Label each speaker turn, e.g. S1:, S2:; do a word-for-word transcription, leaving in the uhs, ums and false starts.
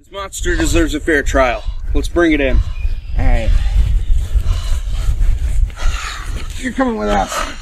S1: This monster deserves a fair trial. Let's bring it in.
S2: Alright. You're coming with us.